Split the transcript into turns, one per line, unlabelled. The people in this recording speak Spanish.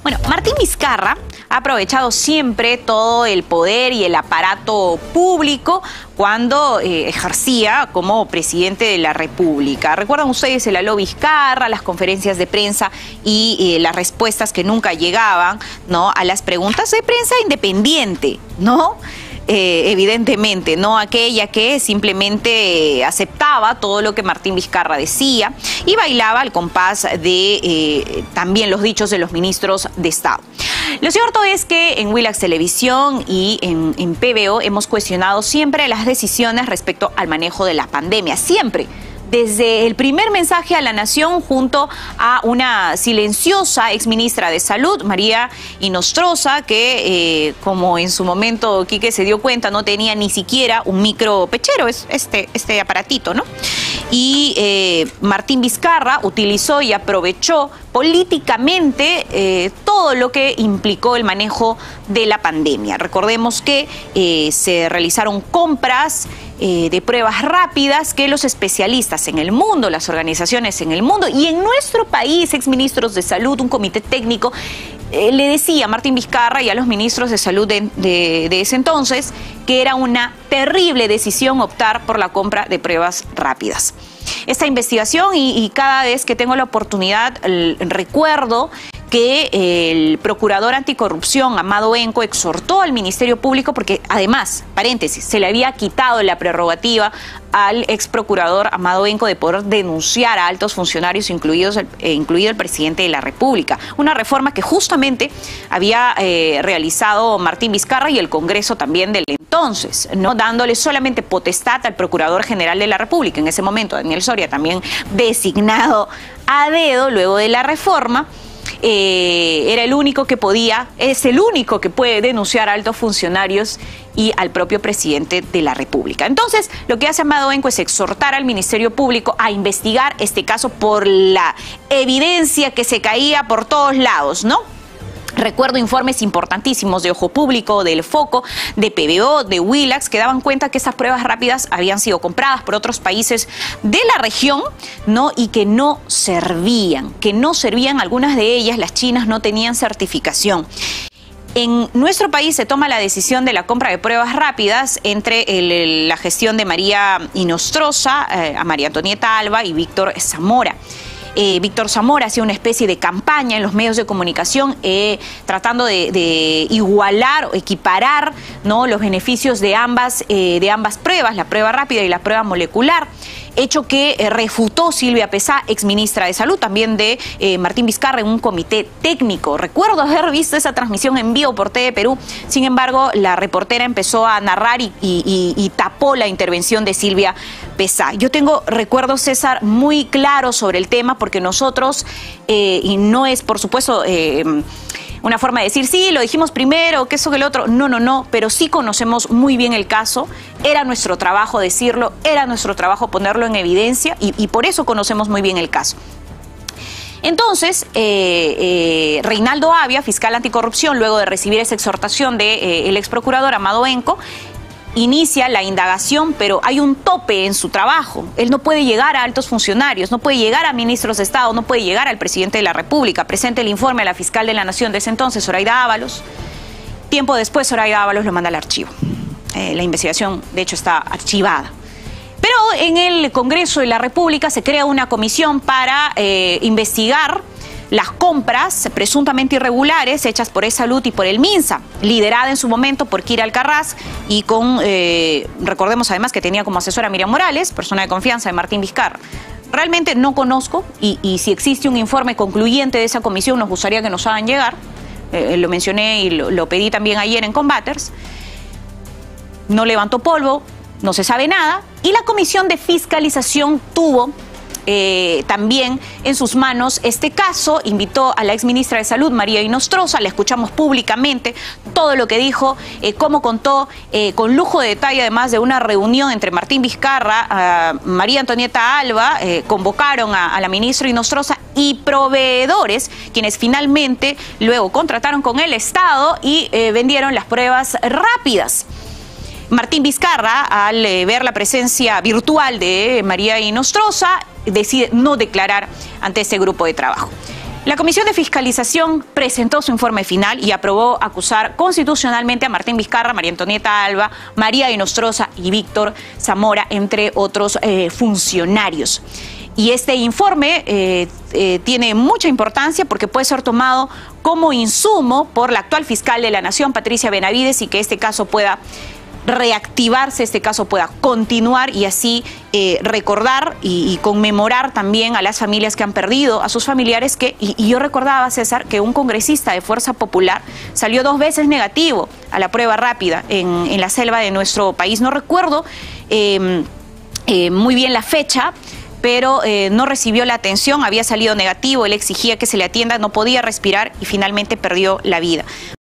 Bueno, Martín Vizcarra ha aprovechado siempre todo el poder y el aparato público cuando ejercía como presidente de la República. ¿Recuerdan ustedes el aló Vizcarra, las conferencias de prensa y las respuestas que nunca llegaban, ¿no?, a las preguntas de prensa independiente, ¿no? Evidentemente, no aquella que simplemente aceptaba todo lo que Martín Vizcarra decía y bailaba al compás de también los dichos de los ministros de Estado. Lo cierto es que en Willax Televisión y en PBO hemos cuestionado siempre las decisiones respecto al manejo de la pandemia, siempre. Desde el primer mensaje a la nación junto a una silenciosa exministra de Salud, María Inostroza, que como en su momento Quique se dio cuenta, no tenía ni siquiera un micropechero, es este aparatito, ¿no? Y Martín Vizcarra utilizó y aprovechó políticamente todo lo que implicó el manejo de la pandemia. Recordemos que se realizaron compras de pruebas rápidas que los especialistas en el mundo, las organizaciones en el mundo y en nuestro país, exministros de salud, un comité técnico, le decía a Martín Vizcarra y a los ministros de salud de ese entonces que era una terrible decisión optar por la compra de pruebas rápidas. Esta investigación y cada vez que tengo la oportunidad recuerdo que el procurador anticorrupción, Amado Benco, exhortó al Ministerio Público porque, además, paréntesis, se le había quitado la prerrogativa al ex procurador Amado Benco de poder denunciar a altos funcionarios, incluido el presidente de la República. Una reforma que justamente había realizado Martín Vizcarra y el Congreso también del entonces, ¿no?, dándole solamente potestad al Procurador General de la República, en ese momento Daniel Soria, también designado a dedo luego de la reforma. Era el único que podía, es el único que puede denunciar a altos funcionarios y al propio presidente de la República. Entonces, lo que hace Amado Benco es exhortar al Ministerio Público a investigar este caso por la evidencia que se caía por todos lados, ¿no? Recuerdo informes importantísimos de Ojo Público, del Foco, de PBO, de Willax, que daban cuenta que estas pruebas rápidas habían sido compradas por otros países de la región, ¿no?, y que no servían, algunas de ellas, las chinas, no tenían certificación. En nuestro país se toma la decisión de la compra de pruebas rápidas entre la gestión de María Inostroza, a María Antonieta Alba y Víctor Zamora. Víctor Zamora hacía una especie de campaña en los medios de comunicación tratando de igualar o equiparar, ¿no?, los beneficios de ambas pruebas, la prueba rápida y la prueba molecular, hecho que refutó Silvia Pesá, exministra de Salud, también de Martín Vizcarra, en un comité técnico. Recuerdo haber visto esa transmisión en vivo por TV Perú, sin embargo, la reportera empezó a narrar y tapó la intervención de Silvia Pesá. Yo tengo recuerdos, César, muy claros sobre el tema, porque nosotros, y no es, por supuesto, una forma de decir, sí, lo dijimos primero, que eso, que el otro. No, pero sí conocemos muy bien el caso. Era nuestro trabajo decirlo, era nuestro trabajo ponerlo en evidencia y por eso conocemos muy bien el caso. Entonces, Reinaldo Avia, fiscal anticorrupción, luego de recibir esa exhortación del ex procurador Amado Benco, inicia la indagación, pero hay un tope en su trabajo. Él no puede llegar a altos funcionarios, no puede llegar a ministros de Estado, no puede llegar al presidente de la República. Presenta el informe a la fiscal de la Nación de ese entonces, Zoraida Ábalos. Tiempo después, Zoraida Ábalos lo manda al archivo. La investigación, de hecho, está archivada. Pero en el Congreso de la República se crea una comisión para investigar las compras presuntamente irregulares hechas por E-Salud y por el MINSA, liderada en su momento por Kira Alcaraz y con, recordemos además que tenía como asesora a Miriam Morales, persona de confianza de Martín Vizcarra. Realmente no conozco y si existe un informe concluyente de esa comisión nos gustaría que nos hagan llegar. Lo mencioné y lo pedí también ayer en Combaters. No levantó polvo, no se sabe nada y la Comisión de Fiscalización tuvo también en sus manos este caso. Invitó a la exministra de Salud, María Inostroza, la escuchamos públicamente, todo lo que dijo, cómo contó, con lujo de detalle, además de una reunión entre Martín Vizcarra, María Antonieta Alba, convocaron a la ministra Inostroza y proveedores, quienes finalmente luego contrataron con el Estado y vendieron las pruebas rápidas. Martín Vizcarra, al ver la presencia virtual de María Inostroza, decide no declarar ante ese grupo de trabajo. La Comisión de Fiscalización presentó su informe final y aprobó acusar constitucionalmente a Martín Vizcarra, María Antonieta Alba, María de Nostroza y Víctor Zamora, entre otros funcionarios. Y este informe tiene mucha importancia porque puede ser tomado como insumo por la actual fiscal de la Nación, Patricia Benavides, y que este caso pueda reactivarse, este caso pueda continuar y así recordar y conmemorar también a las familias que han perdido a sus familiares. Y yo recordaba, César, que un congresista de Fuerza Popular salió 2 veces negativo a la prueba rápida en la selva de nuestro país. No recuerdo muy bien la fecha, pero no recibió la atención, había salido negativo, él exigía que se le atienda, no podía respirar y finalmente perdió la vida.